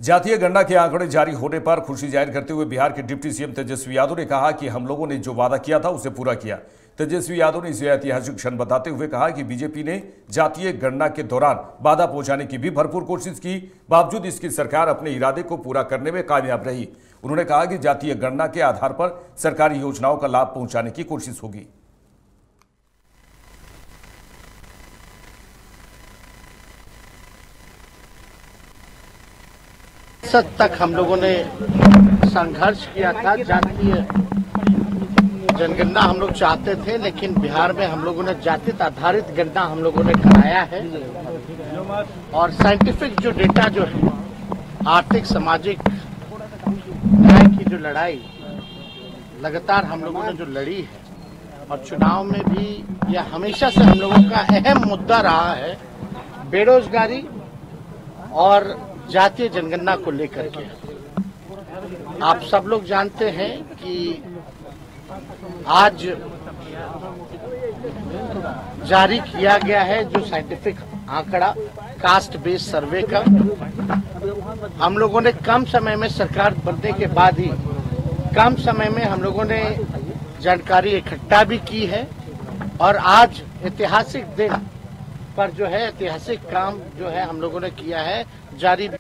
जातीय गणना के आंकड़े जारी होने पर खुशी जाहिर करते हुए बिहार के डिप्टी सीएम तेजस्वी यादव ने कहा कि हम लोगों ने जो वादा किया था उसे पूरा किया। तेजस्वी यादव ने इसे ऐतिहासिक क्षण बताते हुए कहा कि बीजेपी ने जातीय गणना के दौरान बाधा पहुंचाने की भी भरपूर कोशिश की, बावजूद इसकी सरकार अपने इरादे को पूरा करने में कामयाब रही। उन्होंने कहा कि जातीय गणना के आधार पर सरकारी योजनाओं का लाभ पहुंचाने की कोशिश होगी। तक हम लोगों ने संघर्ष किया था। जातीय जनगणना हम लोग चाहते थे, लेकिन बिहार में हम लोगों ने जाति आधारित गणना हम लोगों ने कराया है। और साइंटिफिक जो डेटा जो है, आर्थिक सामाजिक न्याय की जो लड़ाई लगातार हम लोगों ने जो लड़ी है, और चुनाव में भी यह हमेशा से हम लोगों का अहम मुद्दा रहा है, बेरोजगारी और जातीय जनगणना को लेकर के। आप सब लोग जानते हैं कि आज जारी किया गया है जो साइंटिफिक आंकड़ा कास्ट बेस्ड सर्वे का। हम लोगों ने कम समय में सरकार बनने के बाद ही कम समय में हम लोगों ने जानकारी इकट्ठा भी की है, और आज ऐतिहासिक दिन पर जो है ऐतिहासिक काम जो है हम लोगों ने किया है, जारी